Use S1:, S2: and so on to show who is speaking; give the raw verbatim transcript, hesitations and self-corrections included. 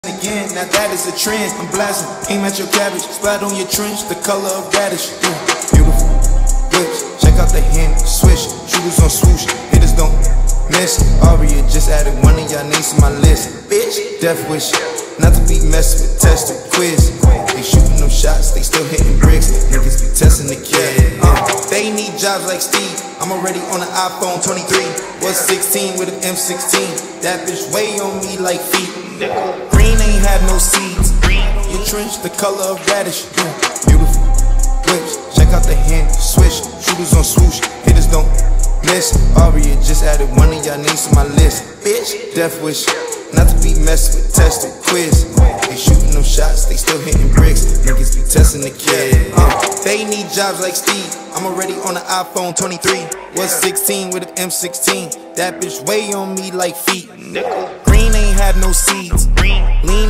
S1: Again, now that is a trend. I'm blasting, aim at your cabbage, splat on your trench, the color of radish. Yeah. Beautiful whips, check out the hand swish, shooters on swoosh, hitters don't miss. Arya just added one of y'all names to my list. Bitch, death wish, not to be messed with, tested, quiz. They shooting them shots, they still hitting bricks. Niggas be testing the kid. Uh, they need jobs like Steve. I'm already on an iPhone twenty-three. Was sixteen with an M sixteen. That bitch way on me like feet. Green ain't had no seeds. Your trench, the color of radish. Yeah. Beautiful whips, check out the hand swish, shooters on swoosh, hitters don't miss. Arya just added one of y'all names to my list. Bitch, death wish, not to be messed with, tested, quiz. They shooting them shots, they still hitting bricks. Niggas be testing the kid. Uh, they need jobs like Steve. I'm already on an iPhone twenty-three. Was sixteen with an M sixteen. That bitch way on me like feet. Green ain't had no seeds. Lean